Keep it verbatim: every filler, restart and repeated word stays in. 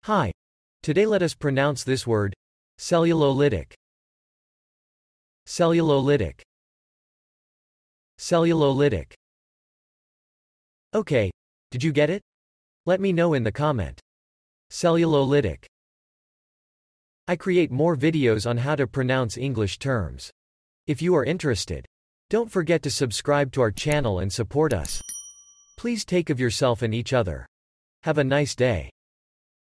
Hi. Today let us pronounce this word, cellulolytic. Cellulolytic. Cellulolytic. Okay, did you get it? Let me know in the comment. Cellulolytic. I create more videos on how to pronounce English terms. If you are interested, don't forget to subscribe to our channel and support us. Please take of yourself and each other. Have a nice day.